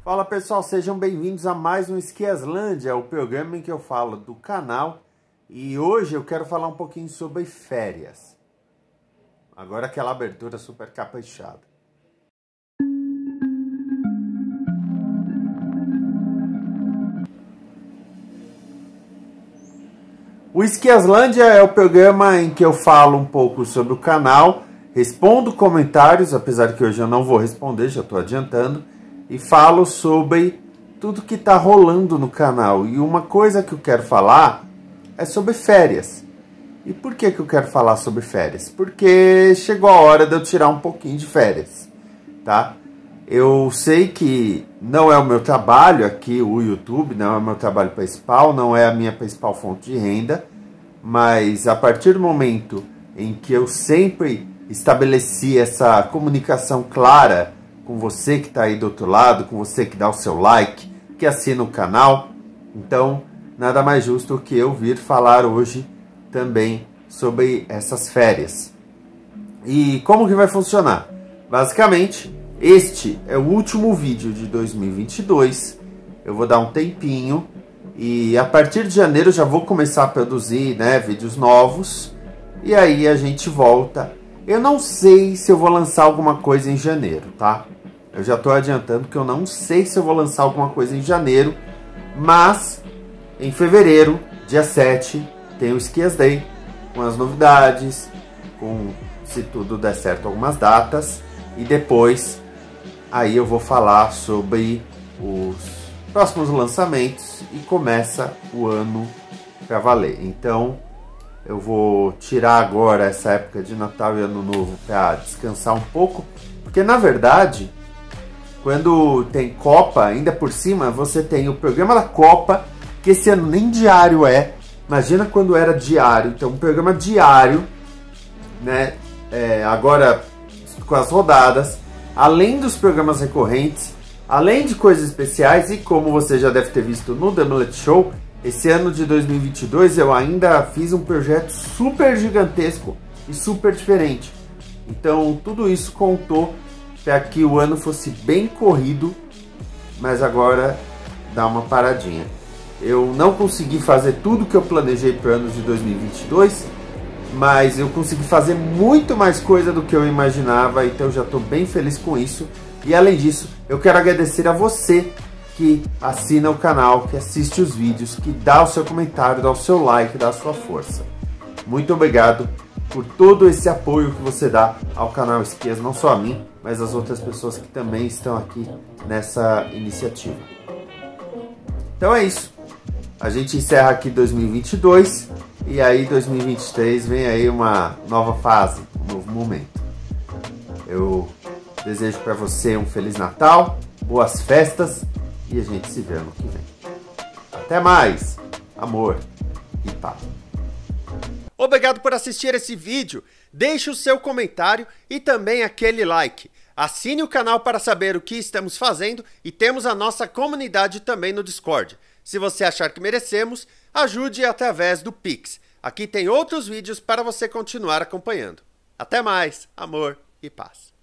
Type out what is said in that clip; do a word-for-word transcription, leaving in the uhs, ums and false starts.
Fala pessoal, sejam bem-vindos a mais um Esquiaslândia, o programa em que eu falo do canal. E hoje eu quero falar um pouquinho sobre férias. Agora aquela abertura super caprichada. O Esquiaslândia é o programa em que eu falo um pouco sobre o canal, respondo comentários, apesar que hoje eu não vou responder, já estou adiantando, e falo sobre tudo que está rolando no canal. E uma coisa que eu quero falar é sobre férias. E por que que eu quero falar sobre férias? Porque chegou a hora de eu tirar um pouquinho de férias, tá? Eu sei que não é o meu trabalho aqui, o YouTube, não é o meu trabalho principal, não é a minha principal fonte de renda, mas a partir do momento em que eu sempre estabeleci essa comunicação clara com você que está aí do outro lado, com você que dá o seu like, que assina o canal, então nada mais justo que eu vir falar hoje também sobre essas férias. E como que vai funcionar? Basicamente, este é o último vídeo de dois mil e vinte e dois, eu vou dar um tempinho e a partir de janeiro já vou começar a produzir, né, vídeos novos e aí a gente volta. Eu não sei se eu vou lançar alguma coisa em janeiro, tá? Eu já estou adiantando que eu não sei se eu vou lançar alguma coisa em janeiro, mas em fevereiro, dia sete, tem o Esquias Day, com as novidades, com, se tudo der certo, algumas datas, e depois aí eu vou falar sobre os próximos lançamentos e começa o ano para valer. Então eu vou tirar agora essa época de Natal e Ano Novo para descansar um pouco, porque na verdade, quando tem Copa, ainda por cima, você tem o programa da Copa, que esse ano nem diário é. Imagina quando era diário. Então, um programa diário, né? É, agora, com as rodadas, além dos programas recorrentes, além de coisas especiais, e como você já deve ter visto no The Mullet Show, esse ano de dois mil e vinte e dois eu ainda fiz um projeto super gigantesco e super diferente. Então, tudo isso contou para que o ano fosse bem corrido, mas agora dá uma paradinha. Eu não consegui fazer tudo que eu planejei para o ano de dois mil e vinte e dois, mas eu consegui fazer muito mais coisa do que eu imaginava, então eu já estou bem feliz com isso. E além disso, eu quero agradecer a você que assina o canal, que assiste os vídeos, que dá o seu comentário, dá o seu like, dá a sua força. Muito obrigado por todo esse apoio que você dá ao canal Esquias, não só a mim, mas as outras pessoas que também estão aqui nessa iniciativa. Então é isso. A gente encerra aqui dois mil e vinte e dois e aí dois mil e vinte e três vem aí uma nova fase, um novo momento. Eu desejo para você um Feliz Natal, boas festas e a gente se vê ano que vem. Até mais, amor e paz. Obrigado por assistir esse vídeo, deixe o seu comentário e também aquele like. Assine o canal para saber o que estamos fazendo e temos a nossa comunidade também no Discord. Se você achar que merecemos, ajude através do Pix. Aqui tem outros vídeos para você continuar acompanhando. Até mais, amor e paz.